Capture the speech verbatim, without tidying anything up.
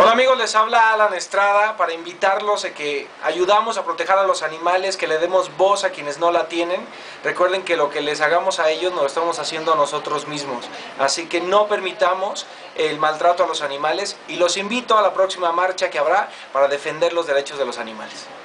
Hola amigos, les habla Alan Estrada para invitarlos a que ayudamos a proteger a los animales, que le demos voz a quienes no la tienen. Recuerden que lo que les hagamos a ellos nos lo estamos haciendo a nosotros mismos. Así que no permitamos el maltrato a los animales y los invito a la próxima marcha que habrá para defender los derechos de los animales.